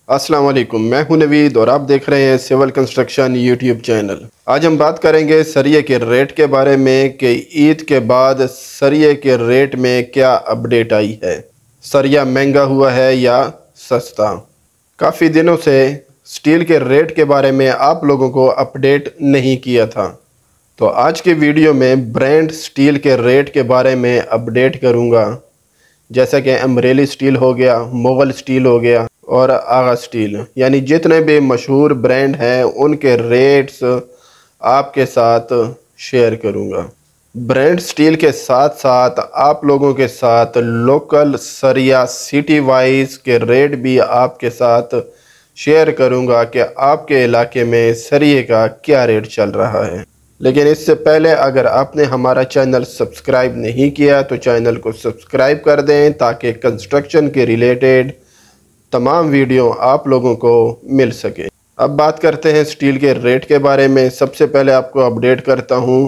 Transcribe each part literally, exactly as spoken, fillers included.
अस्सलाम वालेकुम, मैं हूं नवीद और आप देख रहे हैं सिविल कंस्ट्रक्शन यूट्यूब चैनल। आज हम बात करेंगे सरिये के रेट के बारे में कि ईद के बाद सरिये के रेट में क्या अपडेट आई है। सरिया महंगा हुआ है या सस्ता। काफ़ी दिनों से स्टील के रेट के बारे में आप लोगों को अपडेट नहीं किया था, तो आज के वीडियो में ब्रांड स्टील के रेट के बारे में अपडेट करूंगा, जैसा कि अमरेली स्टील हो गया, मुगल स्टील हो गया और आगा स्टील, यानी जितने भी मशहूर ब्रांड हैं उनके रेट्स आपके साथ शेयर करूंगा। ब्रांड स्टील के साथ साथ आप लोगों के साथ लोकल सरिया सिटी वाइज के रेट भी आपके साथ शेयर करूंगा कि आपके इलाके में सरिये का क्या रेट चल रहा है। लेकिन इससे पहले अगर आपने हमारा चैनल सब्सक्राइब नहीं किया तो चैनल को सब्सक्राइब कर दें ताकि कंस्ट्रक्शन के रिलेटेड तमाम वीडियो आप लोगों को मिल सके। अब बात करते हैं स्टील के रेट के बारे में। सबसे पहले आपको अपडेट करता हूं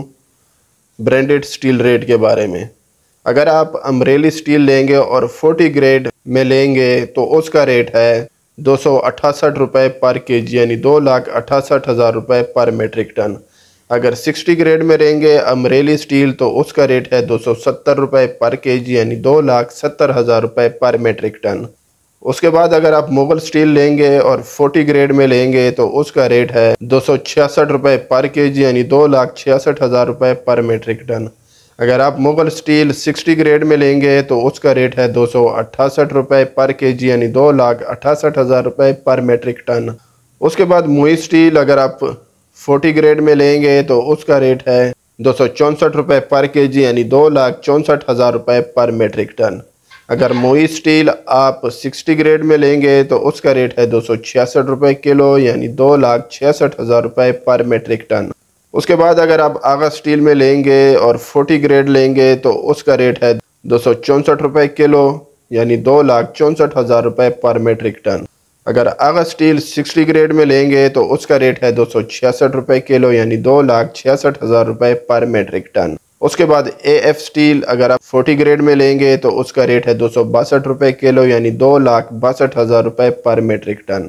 ब्रांडेड स्टील रेट के बारे में। अगर आप अमरेली स्टील लेंगे और चालीस ग्रेड में लेंगे तो उसका रेट है दो सौ अठासठ रुपये पर के जी, यानी दो लाख अठासठ हज़ार रुपये पर मेट्रिक टन। अगर साठ ग्रेड में लेंगे अमरेली स्टील तो उसका रेट है दो सौ सत्तर रुपये पर के जी, यानी दो लाख सत्तर हज़ार रुपये पर मेट्रिक टन। उसके बाद अगर आप मुगल स्टील लेंगे और चालीस ग्रेड में लेंगे तो उसका रेट है दो सौ छियासठ रुपये पर के जी, यानी दो लाख छियासठ हज़ार रुपये पर मेट्रिक टन। अगर आप मुगल स्टील साठ ग्रेड में लेंगे तो उसका रेट है दो सौ अट्ठासठ रुपये पर के जी, यानी दो लाख अट्ठासठ हज़ार रुपये पर मेट्रिक टन। उसके बाद मुई स्टील अगर आप चालीस ग्रेड में लेंगे तो उसका रेट है दो सौ चौंसठ रुपये पर के जी, यानी दो लाख चौंसठ हज़ार रुपये पर मेट्रिक टन। अगर मोई स्टील आप साठ ग्रेड में लेंगे तो उसका रेट है दो सौ छियासठ रुपये किलो, यानी दो लाख छियासठ हज़ार रुपये पर मेट्रिक टन। उसके बाद अगर आप आगा स्टील में लेंगे और चालीस ग्रेड लेंगे तो उसका रेट है दो सौ चौंसठ रुपये किलो, यानी दो लाख चौंसठ हज़ार रुपये पर मेट्रिक टन। अगर आगा स्टील साठ ग्रेड में लेंगे तो उसका रेट है दो सौ छियासठ रुपये किलो, यानी दो लाख छियासठ हज़ार रुपये पर मेट्रिक टन। उसके बाद ए एफ स्टील अगर आप चालीस ग्रेड में लेंगे तो उसका रेट है दो सौ बासठ रुपये किलो, यानी दो लाख बासठ हज़ार रुपये पर मेट्रिक टन।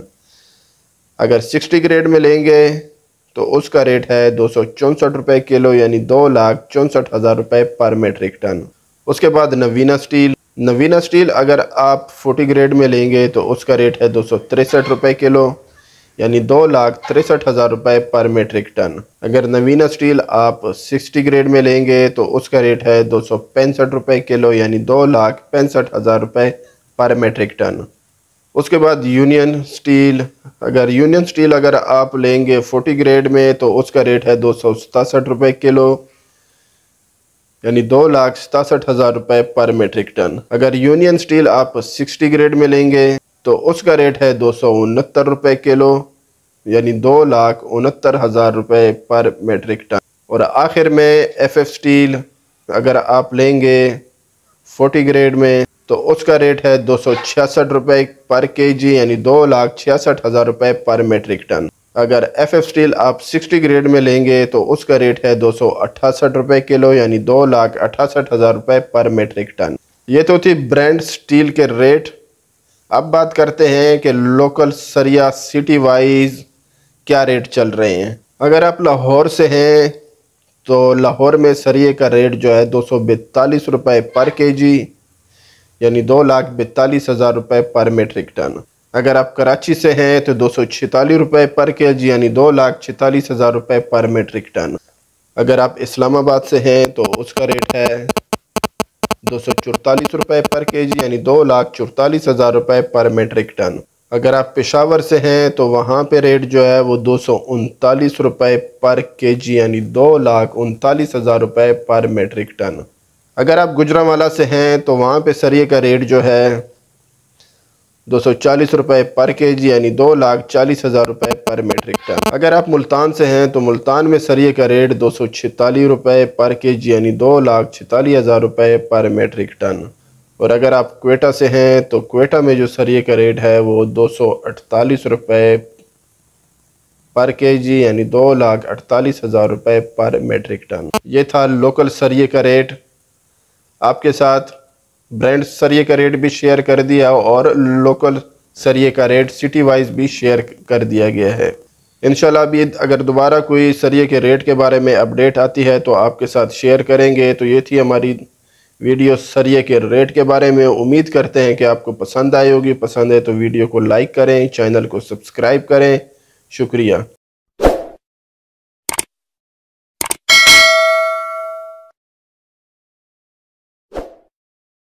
अगर साठ ग्रेड में लेंगे तो उसका रेट है दो सौ चौंसठ रुपये किलो, यानी दो लाख चौंसठ हज़ार रुपये पर मेट्रिक टन। उसके बाद नवीना स्टील नवीना स्टील अगर आप चालीस ग्रेड में लेंगे तो उसका रेट है दो सौ तिरसठ रुपये किलो, यानी दो लाख तिरसठ हज़ार रुपये पर मेट्रिक टन। अगर नवीना स्टील आप साठ ग्रेड में लेंगे तो उसका रेट है दो सौ पैंसठ रुपये किलो, यानी दो लाख पैंसठ हज़ार रुपये पर मेट्रिक टन। उसके बाद यूनियन स्टील अगर यूनियन स्टील अगर आप लेंगे चालीस ग्रेड में तो उसका रेट है दो सौ सतासठ रुपये किलो, यानी दो लाख सतासठ हज़ार रुपये पर मेट्रिक टन। अगर यूनियन स्टील आप साठ ग्रेड में लेंगे तो उसका रेट है दो सौ उनहत्तर रुपये किलो, यानी दो लाख उनहत्तर हज़ार रुपये पर मेट्रिक टन। और आखिर में एफ एफ स्टील अगर आप लेंगे चालीस ग्रेड में तो उसका रेट है दो सौ छियासठ रुपये पर के जी, यानी दो लाख छियासठ हज़ार रुपये पर मेट्रिक टन। अगर एफ एफ स्टील आप साठ ग्रेड में लेंगे तो उसका रेट है दो सौ अट्ठासठ रुपये किलो, यानी दो लाख अट्ठासठ हज़ार रुपये पर मेट्रिक टन। ये तो थी ब्रांड स्टील के रेट। अब बात करते हैं कि लोकल सरिया सिटी वाइज क्या रेट चल रहे हैं। अगर आप लाहौर से हैं तो लाहौर में सरिये का रेट जो है दो सौ बैतालीस रुपये पर के जी, यानी दो लाख बैतालीस हज़ार रुपये पर मेट्रिक टन। अगर आप कराची से हैं तो दो सौ छितालीस रुपये पर के जी, यानी दो लाख छितालीस हज़ार रुपये पर मेट्रिक टन। अगर आप इस्लामाबाद से हैं तो उसका रेट है दो सौ चौतालीस रुपये पर के जी, यानी दो लाख चौतालीस हज़ार रुपये पर मेट्रिक टन। अगर आप पेशावर से हैं तो वहाँ पे रेट जो है वो दो सौ उनतालीस रुपये पर के जी, यानी दो लाख उनतालीस हज़ार रुपये पर मेट्रिक टन। अगर आप गुजरांवाला से हैं तो वहाँ पे सरिये का रेट जो है दो सौ चालीस रुपये पर के जी, यानी दो लाख चालीस हज़ार रुपये पर मेट्रिक टन। अगर आप मुल्तान से हैं तो मुल्तान में सरिये का रेट दो सौ छितालीस रुपये पर के जी, यानी दो लाख छितालीस हज़ार रुपये पर मेट्रिक टन। और अगर आप क्वेटा से हैं तो क्वेटा में जो सरिये का रेट है वो दो सौ अड़तालीस रुपये पर के जी, यानी दो लाख अड़तालीस हज़ार रुपये पर मेट्रिक टन। ये था लोकल सरिये का रेट। आपके साथ ब्रांड सरिये का रेट भी शेयर कर दिया और लोकल सरिये का रेट सिटी वाइज भी शेयर कर दिया गया है। इंशाल्लाह भी अगर दोबारा कोई सरिये के रेट के बारे में अपडेट आती है तो आपके साथ शेयर करेंगे। तो ये थी हमारी वीडियो सरिये के रेट के बारे में। उम्मीद करते हैं कि आपको पसंद आई होगी। पसंद है तो वीडियो को लाइक करें, चैनल को सब्सक्राइब करें। शुक्रिया।